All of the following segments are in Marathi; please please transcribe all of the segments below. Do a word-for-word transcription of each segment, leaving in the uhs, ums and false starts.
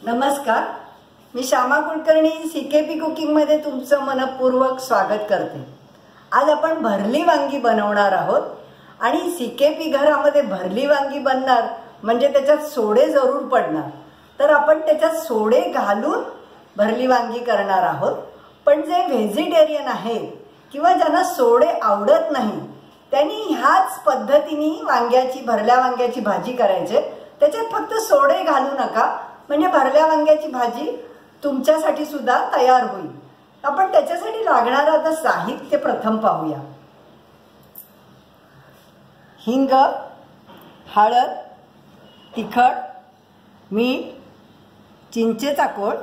नमस्कार, मी श्यामा कुलकर्णी सीकेपी कुकिंग मध्ये तुमचं मनपूर्वक स्वागत करते। आज आपण भरली वांगी बनवणार आहोत आणि सीकेपी घरामध्ये भरली वांगी बनणार म्हणजे त्याच्यात सोडे जरूर पडणार। तर आपण त्याच्यात सोडे घालून भरली वांगी करणार आहोत। पण जे व्हेजिटेरियन आहेत किंवा ज्यांना सोडे आवडत नाही त्यांनी ह्याच पद्धतीने वांग्याची भरल्या वांग्याची भाजी करायची। त्याच्यात फक्त सोडे घालू नका, म्हणजे भरल्या वांग्याची भाजी तुमच्यासाठी सुद्धा तयार होईल। आपण त्याच्यासाठी लागणारे आता साहित्य प्रथम पाहूया। हिंग, हळद, तिखट, मीठ, चिंचेचा कोळ,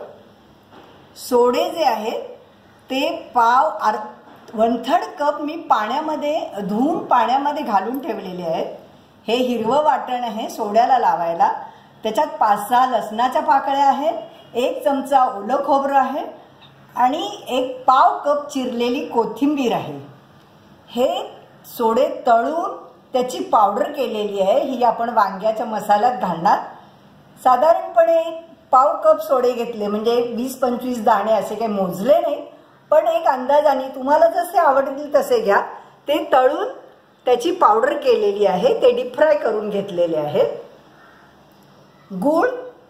सोडे जे आहेत ते पाव वन थर्ड कप मी पाण्यामध्ये धुवून पाण्यामध्ये घालून ठेवलेले आहेत। हे हिरवं वाटण आहे सोड्याला लावायला। त्याच्यात पाच सहा लसणाच्या पाकळ्या आहेत, एक चमचा ओलं खोबरं आहे आणि एक पाव कप चिरलेली कोथिंबीर आहे। हे सोडे तळून त्याची पावडर केलेली आहे, ही आपण वांग्याच्या मसाल्यात घालणार। साधारणपणे पाव कप सोडे घेतले, म्हणजे वीस पंचवीस दाणे असे काही मोजले नाही, पण एक अंदाजाने तुम्हाला जसे आवडतील तसे घ्या। ते तळून त्याची पावडर केलेली आहे, ते डीप फ्राय करून घेतलेले आहे। गूळ,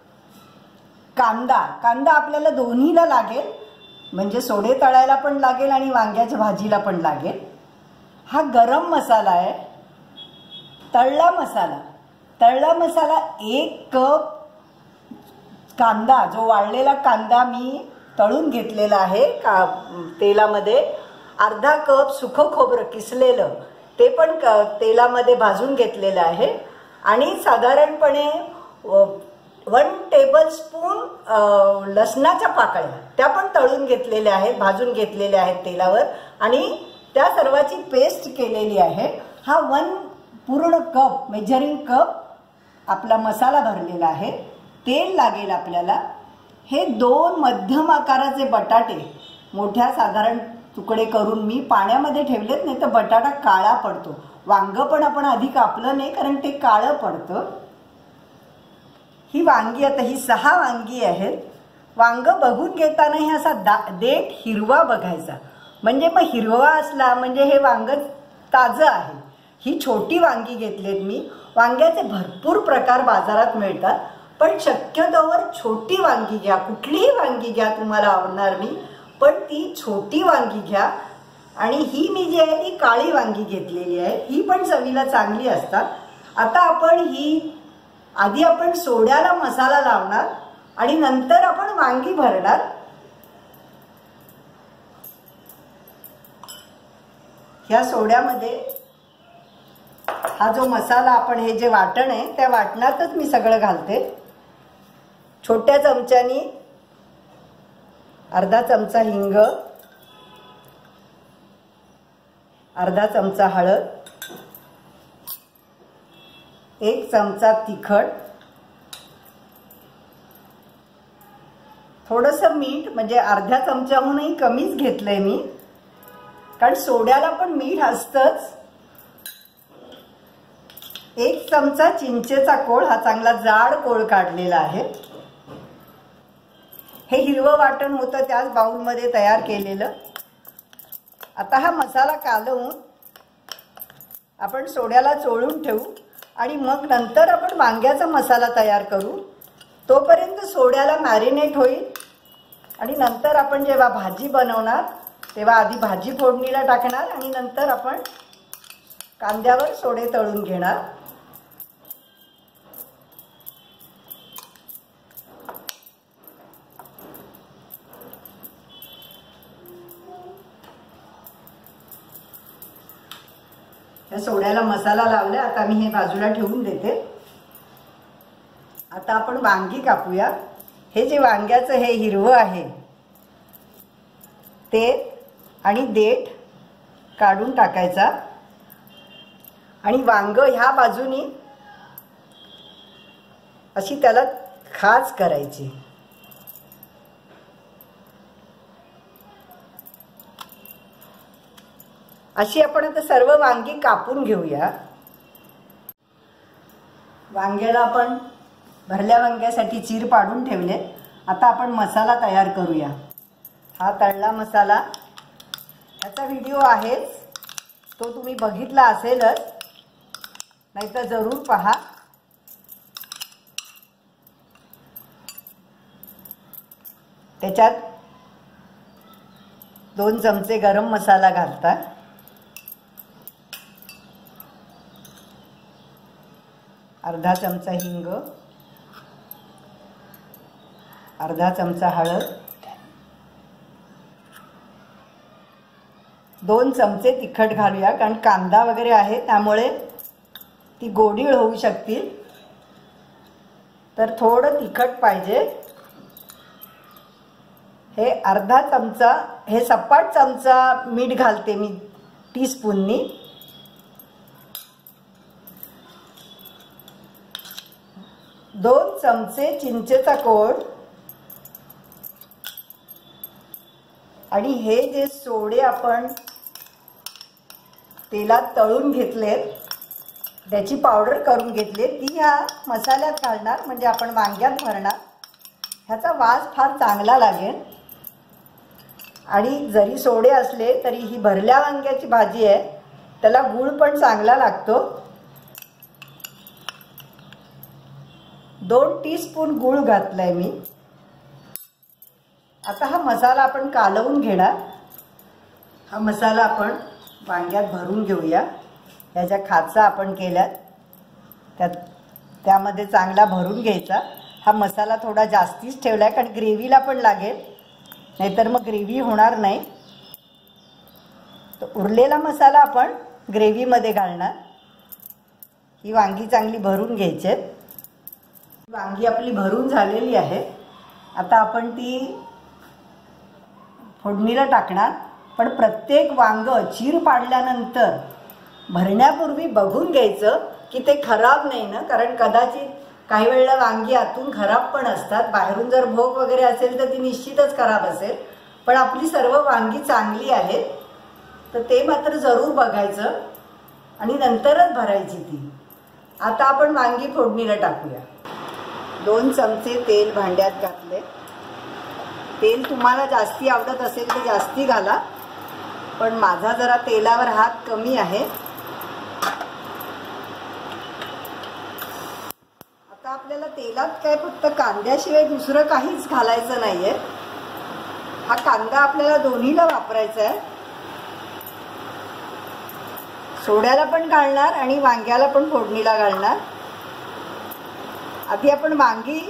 कांदा, कांदा आपल्याला दोन्हीला लागेल, म्हणजे सोडे तळायला पण लागेल आणि वांग्याच्या भाजीला पण लागेल। हा गरम मसाला आहे। तळला मसाला, तळला मसाला एक कप कांदा, जो वाळलेला कांदा मी तळून घेतलेला आहे का तेलामध्ये। अर्धा कप सुखं खोबरं किसलेलं, ते पण तेलामध्ये भाजून घेतलेलं आहे। आणि साधारणपणे वन टेबल स्पून लसणाच्या पाकळ्या, त्या पण तळून घेतलेल्या आहेत, भाजून घेतलेल्या आहेत तेलावर, आणि त्या सर्वाची पेस्ट केलेली आहे। हा वन पूर्ण कप मेजरिंग कप आपला मसाला भरलेला आहे। तेल लागेल आपल्याला। हे दोन मध्यम आकाराचे बटाटे मोठ्या साधारण तुकडे करून मी पाण्यामध्ये ठेवलेत, नाही तर बटाटा काळा पडतो। वांग पण आपण आधी कापलं नाही, कारण ते काळं पडतं। ही वांगी, आता ही सहा वांगी आहेत। वांग बघून घेताना हे असा देठ हिरवा बघायचा, म्हणजे मग हिरवा असला म्हणजे हे वांग ताजं आहे। ही छोटी वांगी घेतलीत मी। वांग्याचे भरपूर प्रकार बाजारात मिळतात, पण शक्यतोवर छोटी वांगी घ्या। कुठलीही वांगी घ्या, तुम्हाला आवडणार नाही, पण ती छोटी वांगी घ्या। आणि ही मी जी आहे ती काळी वांगी घेतलेली आहे, ही पण चवीला चांगली असतात। आता आपण ही आधी आपण सोड्याला मसाला लावणार आणि नंतर आपण वांगी भरणार। ह्या सोड्यामध्ये हा जो मसाला आपण, हे जे वाटण आहे त्या वाटणातच मी सगळं घालते। छोट्या चमच्यानी अर्धा चमचा हिंग, अर्धा चमचा हळद, एक चमचा तिखट, थोडंसं मीठ, म्हणजे अर्ध्या चमच्याहूनही कमीच घेतलंय मी, कारण सोड्याला पण मीठ असतंच। एक चमचा चिंचेचा कोळ, हा चांगला जाड कोळ काढलेला आहे। हे हिरवं वाटण होतं त्याच बाउलमध्ये तयार केलेलं। आता हा मसाला कालवून आपण सोड्याला चोळून ठेवू आणि मग नंतर आपण वांग्याचा मसाला तयार करू। तोपर्यंत सोड्याला मॅरिनेट होईल आणि नंतर आपण जेव्हा भाजी बनवणार तेव्हा आधी भाजी फोडणीला टाकणार आणि नंतर आपण कांद्यावर सोडे तळून घेणार। या सोड्याला मसाला लावला, आता मी हे बाजूला ठेवून देते। आता आपण वांगी कापूया। हे जे वांग्याचं हे हिरवं आहे ते आणि देठ काढून टाकायचा आणि वांग ह्या बाजूनी अशी त्याला खाच करायची। अशी आपण आता सर्व वांगी कापून घेऊया। वांग्याला आपण भरल्या वांग्यासाठी चीर पाडून ठेवले। आता आपण मसाला तयार करूया। हा तळला मसाला, याचा व्हिडिओ आहेच, तो तुम्ही बघितला असेलच, नाहीतर जरूर पहा। त्याच्यात दोन चमचे गरम मसाला घालता, अर्धा चमचा हिंग, अर्धा चमचा हळद, दोन चमचे तिखट घालूया, कारण कांदा वगैरे आहे त्यामुळे ती गोडीळ होऊ शकतील, तर थोडं तिखट पाहिजे। हे अर्धा चमचा, हे सपाट चमचा मीठ घालते मी टीस्पूननी। दोन चमचे चिंचेचा कोळ, आणि हे जे सोडे आपण तेलात तळून घेतलेत, त्याची पावडर करून घेतली, ती ह्या मसाल्यात घालणार, म्हणजे आपण वांग्यात भरणार। ह्याचा वास फार चांगला लागेल, आणि जरी सोडे असले तरी ही भरल्या वांग्याची भाजी आहे, त्याला गूळ पण चांगला लागतो। दोन टीस्पून गूळ घातलाय मी। आता हा मसाला आपण कालवून घेणार। हा मसाला आपण वांग्यात भरून घेऊया। या ज्या खाचा आपण केल्यात त्यात त्यामध्ये चांगला भरून घ्यायचा। हा मसाला थोडा जास्तीच ठेवलाय, कारण ग्रेव्हीला पण लागेल, नाहीतर मग ग्रेव्ही होणार नाही। तर उरलेला मसाला आपण ग्रेव्हीमध्ये घालणार। ही वांगी चांगली भरून घ्यायची। वांगी आपली भरून झालेली आहे। आता आपण ती फोडणीला टाकणार, पण प्रत्येक वांग चीर पाडल्यानंतर भरण्यापूर्वी बघून घ्यायचं की ते खराब नाही ना, कारण कदाचित काही वेळेला वांगी आतून खराब पण असतात। बाहेरून जर भोग वगैरे असेल तर ती निश्चितच खराब असेल, पण आपली सर्व वांगी चांगली आहेत, तर ते मात्र जरूर बघायचं आणि नंतरच भरायची ती। आता आपण वांगी फोडणीला टाकूया। दोन चमचे तेल भांड्यात घातले। तेल तुम्हाला जास्ती आवडत असेल तर जास्ती घाला, पण माझा जरा तेलावर हात कमी आहे। आता आपल्याला तेलात काय फक्त कांद्याशिवाय दुसरं काहीच घालायचं नाहीये। हा कांदा आपल्याला दोन्हीला वापरायचा आहे, सोड्याला पण घालणार आणि वांग्याला पण फोडणीला घालणार। आधी आपण वांगी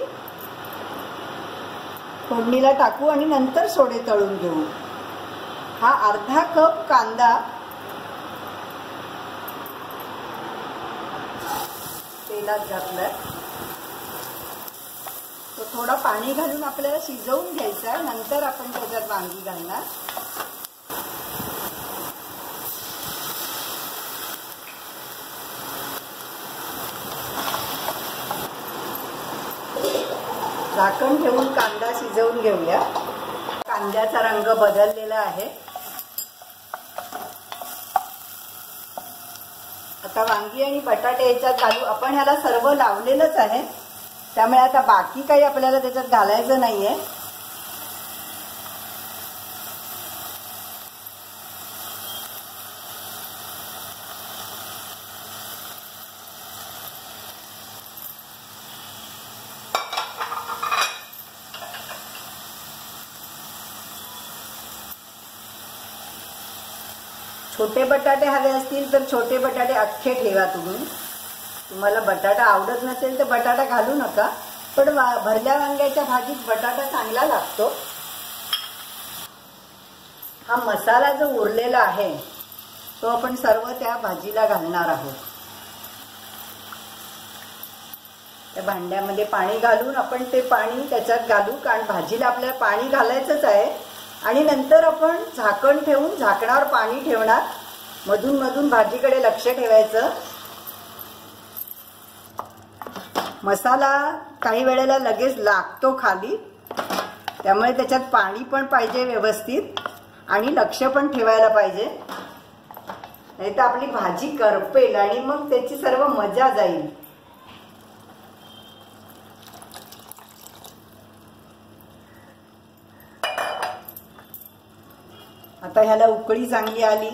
फोडणीला टाकू आणि नंतर सोडे तळून घेऊ। हा अर्धा कप कांदा तेलात घातलाय, तो थोडा पाणी घालून आपल्याला शिजवून घ्यायचा, नंतर आपण त्याच्यात वांगी घालणार। झाकण ठेवून कांदा शिजवून घेऊया। कांद्याचा रंग बदललेला आहे। आता वांगी आणि बटाटे याच्यात घालू। आपण ह्याला सर्व लावलेलंच आहे, त्यामुळे आता बाकी काही आपल्याला त्याच्यात घालायचं नाहीये। छोटे बटाटे हवे असतील तर छोटे बटाटे अख्खे ठेवा तुम्ही। तुम्हाला बटाटा आवडत नसेल तर बटाटा घालू नका, पण भरल्या वांग्याच्या भाजीत बटाटा चांगला लागतो। हा मसाला जो उरलेला आहे तो आपण सर्व त्या भाजीला घालणार आहोत। त्या भांड्यामध्ये पाणी घालून आपण ते पाणी त्याच्यात घालू, कारण भाजीला आपल्याला पाणी घालायचंच आहे। आणि नंतर आपण झाकण ठेवून झाकणावर पाणी ठेवणार, मधून मधून भाजीकडे लक्ष ठेवायचं। मसाला काही वेळेला लगेच लागतो खाली, त्यामुळे त्याच्यात पाणी पण पाहिजे व्यवस्थित आणि लक्ष पण ठेवायला पाहिजे, नाही तर आपली भाजी करपेल आणि मग त्याची सर्व मजा जाईल। आता ह्याला उकळी चांगली आली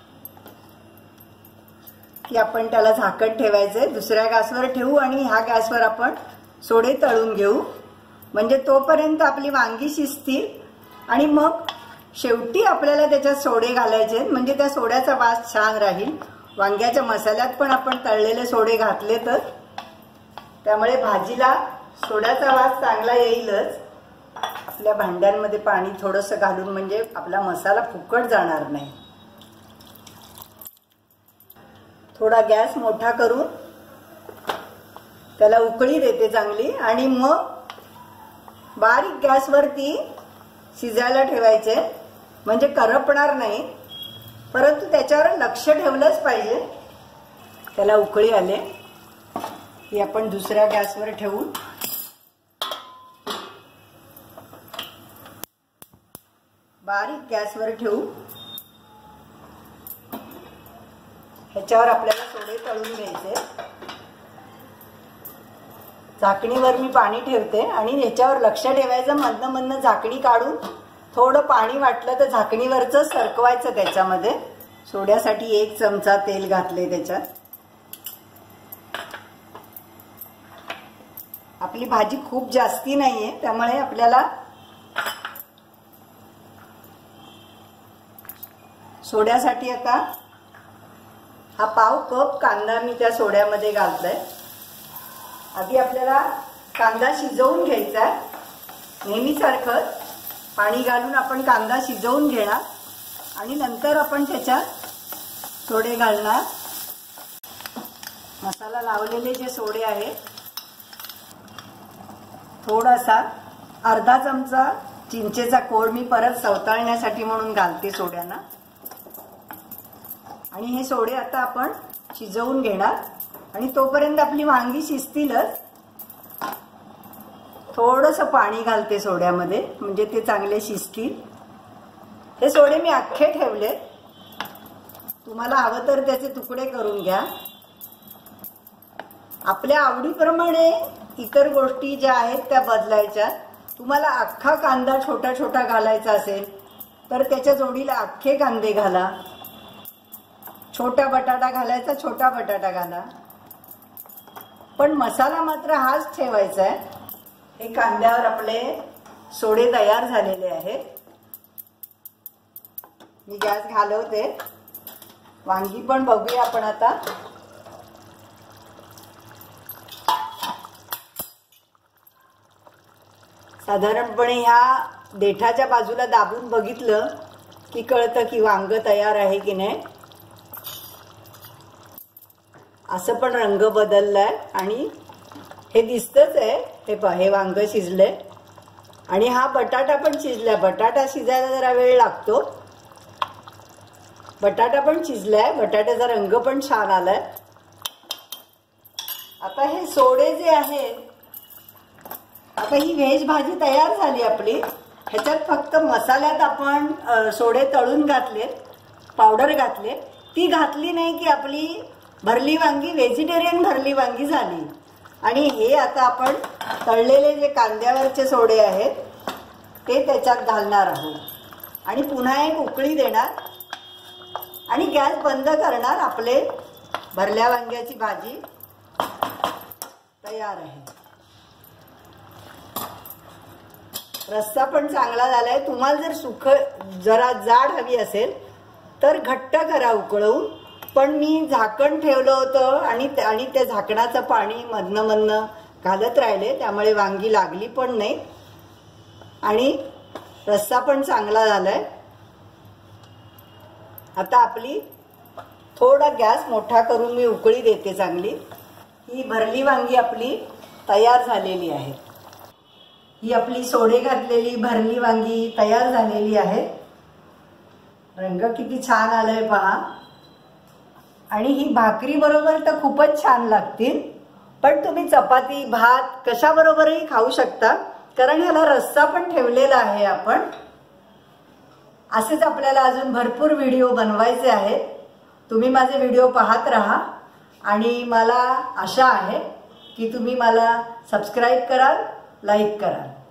की आपण त्याला झाकण ठेवायचंय, दुसऱ्या गॅसवर ठेवू आणि ह्या गॅसवर आपण सोडे तळून घेऊ. म्हणजे तोपर्यंत आपली वांगी शिजतील आणि मग शेवटी आपल्याला त्याच्यात सोडे घालायचे, म्हणजे त्या सोड्याचा वास छान राहील. वांग्याच्या मसाल्यात पण आपण तळलेले सोडे घातले तर त्यामुळे भाजीला सोड्याचा वास चांगला येईलच. आपल्या भांड्यांमध्ये पाणी थोडंसं घालून म्हणजे आपला मसाला फुकट जाणार नाही. थोडा गॅस मोठा करून त्याला उकळी देते चांगली आणि मग बारीक गॅसवरती शिजायला ठेवायचे, म्हणजे करपणार नाही. परंतु त्याच्यावर लक्ष ठेवलंच पाहिजे. त्याला उकळी आले की आपण दुसऱ्या गॅसवर ठेवू. बारीक गॅसवर ठेवू. ह्याच्यावर आपल्याला सोडे तळून घ्यायचे. झाकणीवर मी पाणी ठेवते आणि ह्याच्यावर लक्ष ठेवायचं. मधनं मधनं झाकणी काढून थोडं पाणी वाटलं तर झाकणीवरच सरकवायचं. त्याच्यामध्ये सोड्यासाठी एक चमचा तेल घातले त्याच्यात. आपली भाजी खूप जास्ती नाहीये त्यामुळे आपल्याला सोड्यासाठी आता हा पाव कप कांदा मी त्या सोड्यामध्ये घालतोय. आधी आपल्याला कांदा शिजवून घ्यायचा. नेहमीसारखं पाणी घालून आपण कांदा शिजवून घेणार आणि नंतर आपण त्याच्यात सोडे घालणार. मसाला लावलेले जे सोडे आहेत, थोडासा अर्धा चमचा चिंचेचा कोळ मी परत सवताळण्यासाठी म्हणून घालते सोड्यांना. आणि हे सोडे आता आपण शिजवून घेणार आणि तोपर्यंत आपली वांगी शिजतीलच. थोडंसं पाणी घालते सोड्यामध्ये म्हणजे ते चांगले शिजतील. हे सोडे मी अख्खे ठेवले. तुम्हाला हवं तर त्याचे तुकडे करून घ्या. आपल्या आवडीप्रमाणे इतर गोष्टी ज्या आहेत त्या बदलायच्या. तुम्हाला अख्खा कांदा छोटा छोटा घालायचा असेल तर त्याच्या जोडीला अख्खे कांदे घाला. छोटा बटाटा घालायचा, छोटा बटाटा घाला. पण मसाला मात्र हाच ठेवायचा आहे. हे कांद्यावर आपले सोडे तयार झालेले आहेत. मी गॅस घालवते. वांगी पण बघूया आपण आता. साधारणपणे ह्या देठाच्या बाजूला दाबून बघितलं की कळतं की वांग तयार आहे की नाही. असं पण रंग बदललाय आणि हे दिसतच आहे. हे पहा, हे वांग शिजलंय आणि हा बटाटा पण शिजलाय. बटाटा शिजायला जरा वेळ लागतो. बटाटा पण शिजलाय. बटाट्याचा रंग पण छान आलाय. आता हे सोडे जे आहेत, आता ही व्हेज भाजी तयार झाली आपली. ह्याच्यात फक्त मसाल्यात आपण सोडे तळून घातले, पावडर घातले. ती घातली नाही की आपली भरली वांगी व्हेजिटेरियन भरली वांगी झाली. आणि हे आता आपण तळलेले जे कांद्यावरचे सोडे आहेत ते त्याच्यात घालणार आहोत आणि पुन्हा एक उकळी देणार आणि गॅस बंद करणार. आपले भरल्या वांग्याची भाजी तयार आहे. रस्सा पण चांगला झालाय. तुम्हाला जर सुख जरा जाड हवी असेल तर घट्ट करा उकळवून. पण मी झाकण ठेवलं होतं आणि आणि त्या झाकणाचं पाणी मधनं मधनं घालत राहिले त्यामुळे वांगी लागली पण नाही आणि रस्सा पण चांगला झालाय. आता आपली थोडा गॅस मोठा करून मी उकळी देते चांगली. ही भरली वांगी आपली तयार झालेली आहे. ही आपली सोडे घातलेली भरली वांगी तयार झालेली आहे. रंग किती छान आलाय पहा. आणि ही भाकरी बरोबर तर खूपच छान लागतील. पण तुम्ही चपाती भात कशाबरोबरही खाऊ शकता कारण ह्याला रस्सा पण ठेवलेला आहे आपण. असेच आपल्याला अजून भरपूर व्हिडिओ बनवायचे आहेत. तुम्ही माझे व्हिडिओ पाहत राहा आणि मला आशा आहे की तुम्ही मला सबस्क्राईब कराल, लाईक कराल.